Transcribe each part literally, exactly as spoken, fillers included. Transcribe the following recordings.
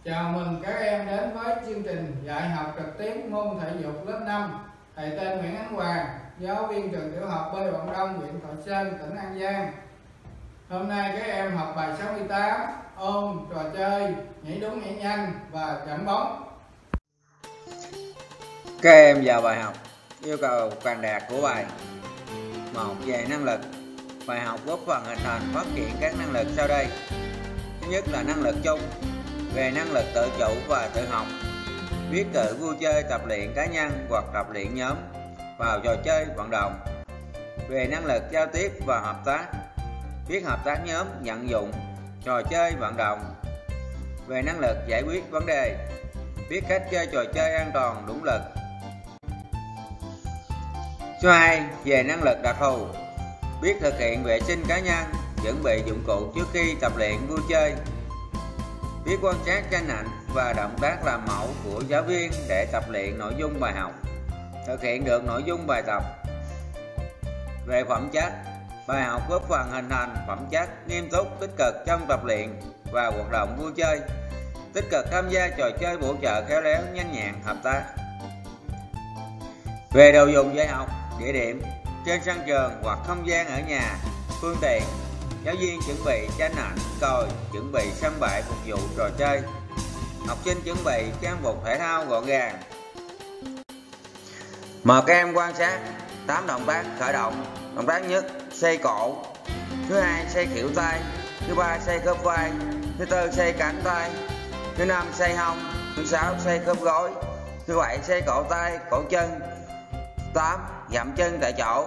Chào mừng các em đến với chương trình dạy học trực tiếp môn thể dục lớp năm. Thầy tên Nguyễn Ánh Hoàng, giáo viên trường tiểu học Bê Vận Đông, huyện Thọ Xuân, tỉnh An Giang. Hôm nay các em học bài sáu mươi tám, ôn trò chơi nhảy đúng nhảy nhanh và chạm bóng. Các em vào bài học. Yêu cầu truyền đạt của bài. Một. Về năng lực. Bài học góp phần hình thành phát triển các năng lực sau đây. Thứ nhất là năng lực chung, về năng lực tự chủ và tự học, biết tự vui chơi tập luyện cá nhân hoặc tập luyện nhóm vào trò chơi vận động. Về năng lực giao tiếp và hợp tác, biết hợp tác nhóm, vận dụng trò chơi vận động. Về năng lực giải quyết vấn đề, biết cách chơi trò chơi an toàn đúng lực. Số hai. Về năng lực đặc thù, biết thực hiện vệ sinh cá nhân, chuẩn bị dụng cụ trước khi tập luyện vui chơi, biết quan sát tranh ảnh và động tác làm mẫu của giáo viên để tập luyện nội dung bài học, thực hiện được nội dung bài tập. Về phẩm chất, bài học góp phần hình thành phẩm chất nghiêm túc, tích cực trong tập luyện và hoạt động vui chơi, tích cực tham gia trò chơi bổ trợ khéo léo, nhanh nhẹn, hợp tác. Về đồ dùng dạy học, địa điểm trên sân trường hoặc không gian ở nhà, phương tiện, giáo viên chuẩn bị tranh ảnh, còi, chuẩn bị sân bãi phục vụ trò chơi, học sinh chuẩn bị trang phục thể thao gọn gàng. Mời các em quan sát tám động tác khởi động. Động tác nhất, xoay cổ. Thứ hai, xoay khuỷu tay. Thứ ba, xoay khớp vai. Thứ tư, xoay cánh tay. Thứ năm, xoay hông. Thứ sáu, xoay khớp gối. Thứ bảy, xoay cổ tay, cổ chân. tám. Dậm chân tại chỗ.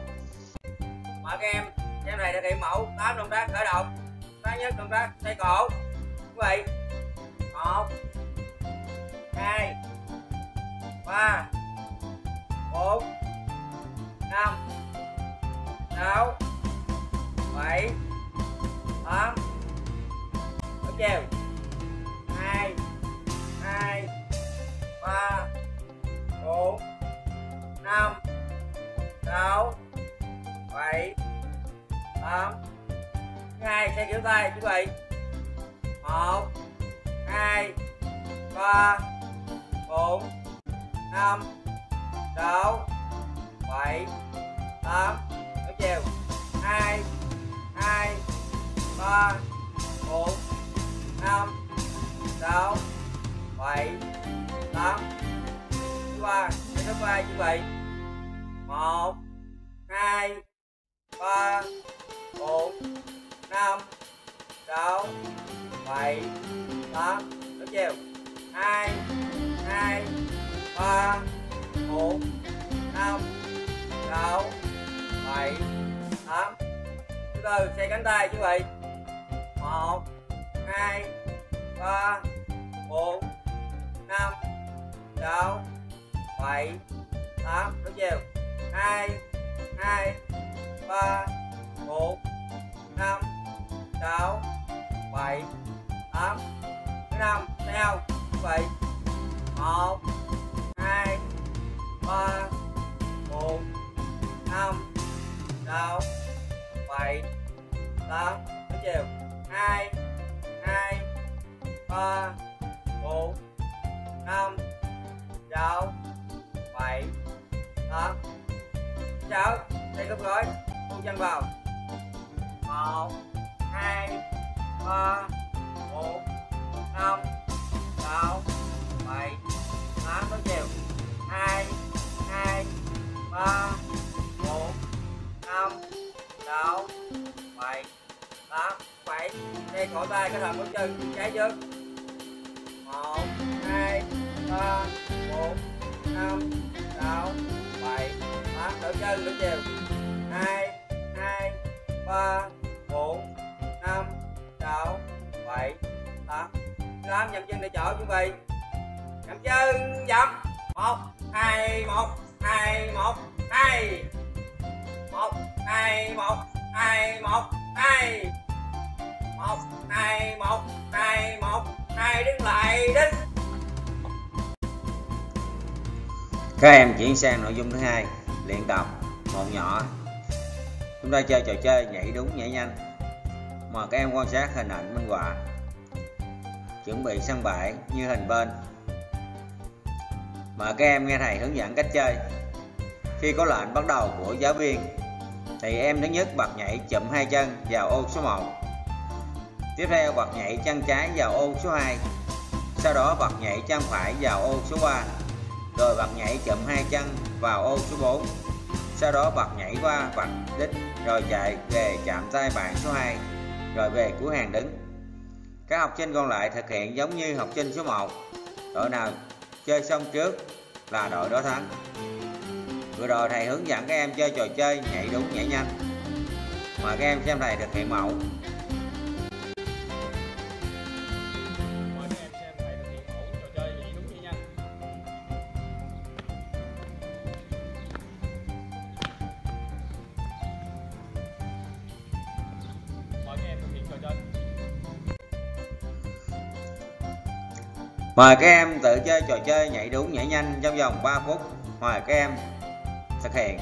Mời các em xem này thực hiện mẫu tám động tác khởi động. Thứ nhất, động tác xoay cổ. Quý vị, một, hai, ba, bốn, năm, sáu, bảy, tám. Đúng chiều. hai, hai, ba, bốn, năm, sáu, bảy, tám. Thứ hai, xoay khuỷu tay quý vị. một, hai, ba, bốn, năm, sáu, bảy, tám. Ở chiều. hai, hai, ba, bốn, năm, sáu, bảy, tám. Thứ ba, xoay khớp vai quý vị. một, hai, ba, bốn, năm, sáu, bảy, tám. Đúng chiều. hai, hai, ba, bốn, năm, sáu, bảy, tám. Thứ tư, xoay cánh tay quý vị. một, hai, ba, bốn, năm, sáu, bảy, tám. Đúng chiều. hai, hai, ba, bốn, năm, sáu, bảy, tám. Thứ năm, theo quý vị. một, hai, ba, bốn, năm, sáu, bảy, tám. Đúng chiều. hai, hai, ba, bốn, năm, sáu, bảy, tám. sáu. Xoay khớp gối, thu chân vào. một, hai, ba, bốn, năm, sáu, bảy, tám. Đối chiều. hai, hai, ba, bốn, năm, sáu, bảy, tám. bảy. Xoay cổ tay kết hợp bước chân trái trước. một, hai, ba, bốn, năm, sáu, bảy, tám. Đổi chân đổi chiều. hai, hai, ba, bốn, năm, sáu, bảy, tám. tám. Dậm chân tại chỗ chuẩn bị. Dậm chân dậm. một, hai, một, hai, một, hai. một, hai, một, hai, một, hai. một, hai, một, hai, một, hai. Đứng lại, đứng. Các em chuyển sang nội dung thứ hai, luyện tập một nhỏ. Chúng ta chơi trò chơi nhảy đúng nhảy nhanh. Mời các em quan sát hình ảnh minh họa. Chuẩn chuẩn bị sân bãi như hình bên. Mời các em nghe thầy hướng dẫn cách chơi. Khi có lệnh bắt đầu của giáo viên thì em thứ nhất bật nhảy chụm hai chân vào ô số một. Tiếp theo bật nhảy chân trái vào ô số hai. Sau đó bật nhảy chân phải vào ô số ba. Rồi bật nhảy chụm hai chân vào ô số bốn. Sau đó bật nhảy qua vạch đích rồi chạy về chạm tay bạn số hai, rồi về cuối hàng đứng. Các học sinh còn lại thực hiện giống như học sinh số một. Đội nào chơi xong trước là đội đó thắng. Vừa rồi thầy hướng dẫn các em chơi trò chơi nhảy đúng nhảy nhanh. Mời các em xem thầy thực hiện mẫu. Mời các em xem thầy thực hiện mẫu trò chơi nhảy đúng nhảy nhanh. Mời các em thực hiện trò chơi. Mời các em tự chơi trò chơi nhảy đúng nhảy nhanh trong vòng ba phút. Mời các em thực hiện.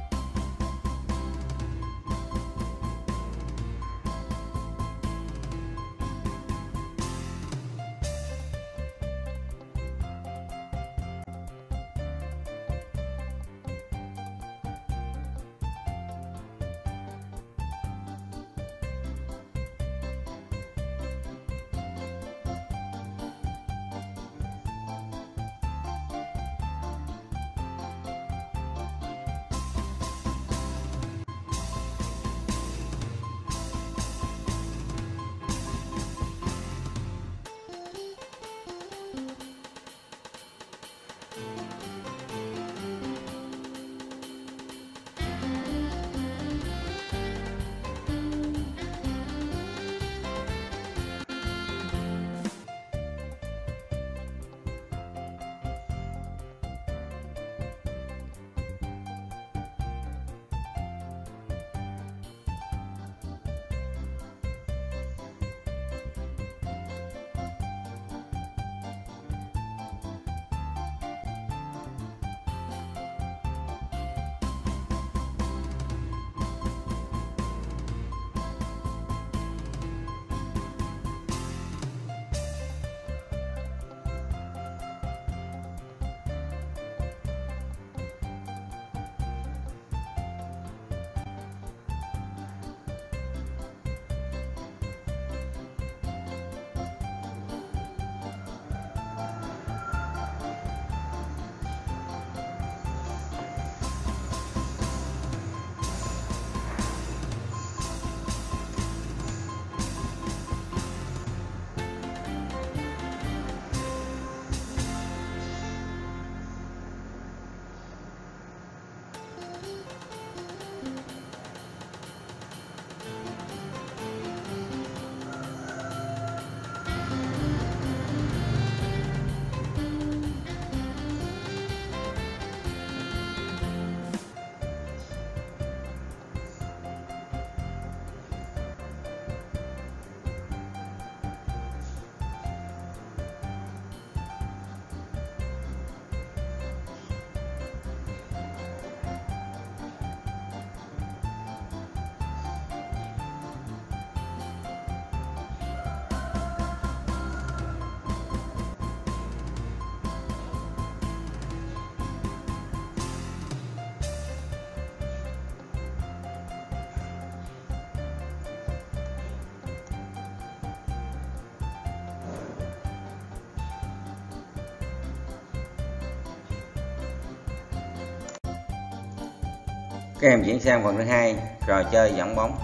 Các em chuyển sang phần thứ hai, trò chơi dẫn bóng.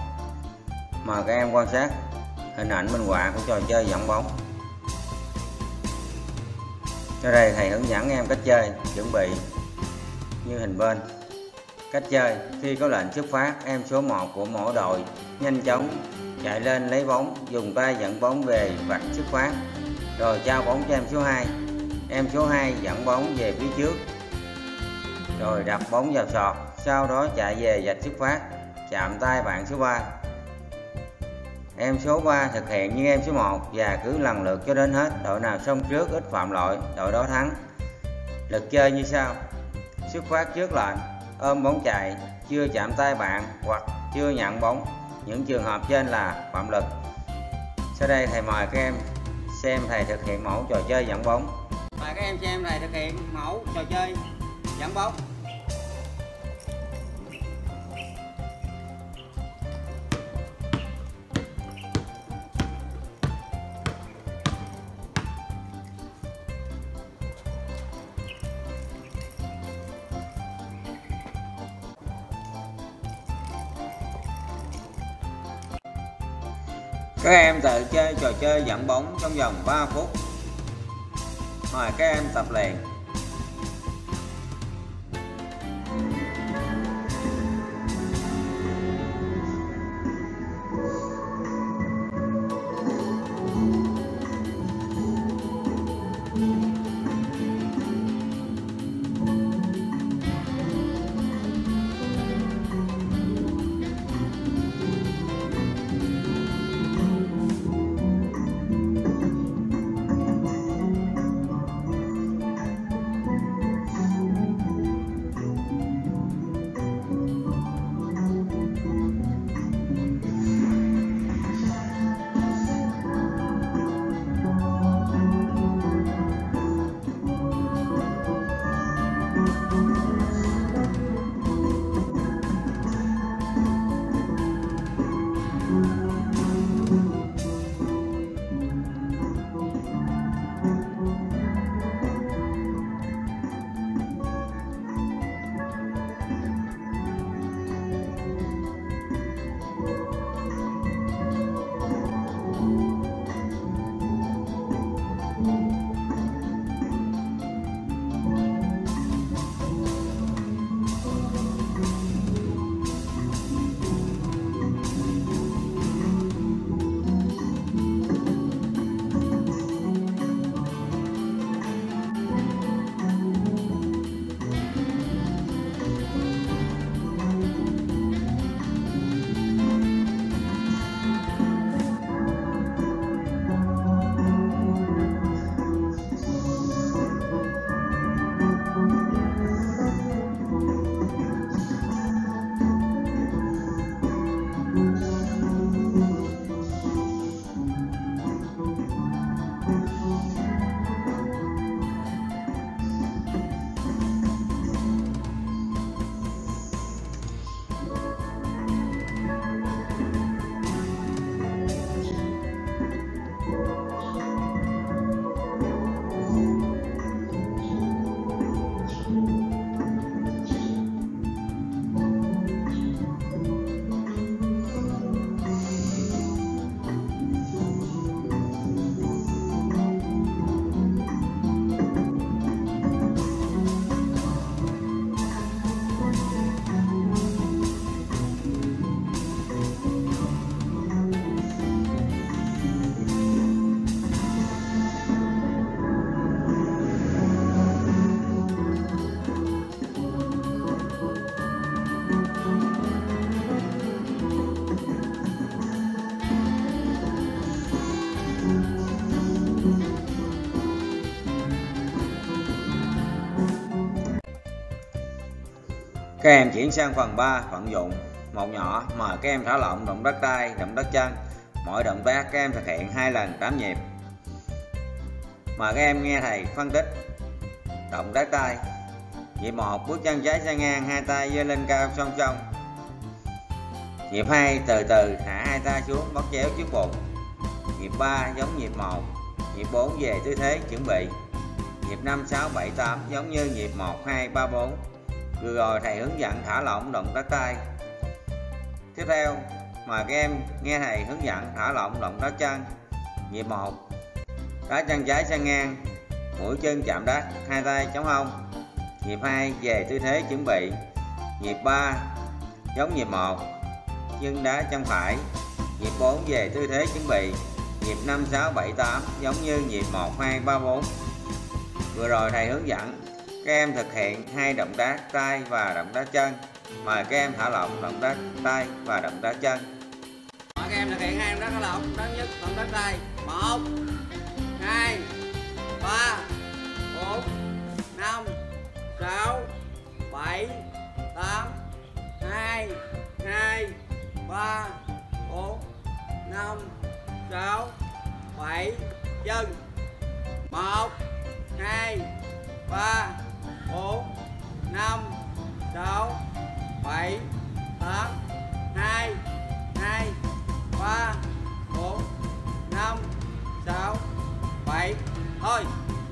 Mời các em quan sát hình ảnh minh họa của trò chơi dẫn bóng. Sau đây thầy hướng dẫn em cách chơi, chuẩn bị như hình bên. Cách chơi: khi có lệnh xuất phát, em số một của mỗi đội nhanh chóng chạy lên lấy bóng, dùng tay dẫn bóng về vạch xuất phát, rồi trao bóng cho em số hai. Em số hai dẫn bóng về phía trước, rồi đập bóng vào sọt, sau đó chạy về vạch xuất phát, chạm tay bạn số ba. Em số ba thực hiện như em số một và cứ lần lượt cho đến hết. Đội nào xong trước ít phạm lỗi, đội đó thắng. Luật chơi như sau: xuất phát trước lệnh, ôm bóng chạy, chưa chạm tay bạn hoặc chưa nhận bóng. Những trường hợp trên là phạm luật. Sau đây thầy mời các em xem thầy thực hiện mẫu trò chơi dẫn bóng. Mời các em xem thầy thực hiện mẫu trò chơi dẫn bóng. Các em tự chơi trò chơi dẫn bóng trong vòng ba phút. Mời các em tập luyện. Các em chuyển sang phần ba, vận dụng một nhỏ. Mời các em thả lỏng động tác tay, động tác chân. Mỗi động tác các em thực hiện hai lần tám nhịp. Mời các em nghe thầy phân tích. Động tác tay. Nhịp một, bước chân trái sang ngang, hai tay giơ lên cao song song. Nhịp hai, từ từ hạ hai tay xuống, bóp chéo trước bụng. Nhịp ba giống nhịp một. Nhịp bốn về tư thế chuẩn bị. Nhịp năm, sáu, bảy, tám giống như nhịp một, hai, ba, bốn. Vừa rồi thầy hướng dẫn thả lỏng động tác tay. Tiếp theo mời các em nghe thầy hướng dẫn thả lỏng động tác chân. Nhịp một, đá chân trái sang ngang, mũi chân chạm đất, hai tay chống hông. Nhịp hai, về tư thế chuẩn bị. Nhịp ba giống nhịp một, chân đá chân phải. Nhịp bốn, về tư thế chuẩn bị. Nhịp năm, sáu, bảy, tám giống như nhịp một, hai, ba, bốn. Vừa rồi thầy hướng dẫn các em thực hiện hai động tác tay và động tác chân. Mời các em thả lỏng động tác tay và động tác chân. Mời các em thực hiện hai động tác thả lỏng. Thứ nhất, động tác tay. một, hai, ba, bốn, năm, sáu, bảy, tám, hai, hai, ba, bốn, năm, sáu, bảy, chân. một hai ba bốn năm sáu bảy tám hai hai ba bốn năm sáu bảy. Thôi.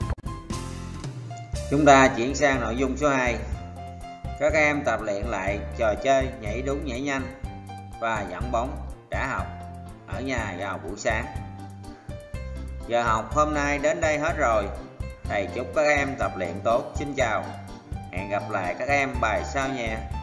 Chúng ta chuyển sang nội dung số hai. Các em tập luyện lại trò chơi nhảy đúng nhảy nhanh và dẫn bóng trả học ở nhà vào buổi sáng. Giờ học hôm nay đến đây hết rồi. Thầy chúc các em tập luyện tốt. Xin chào. Hẹn gặp lại các em bài sau nhé.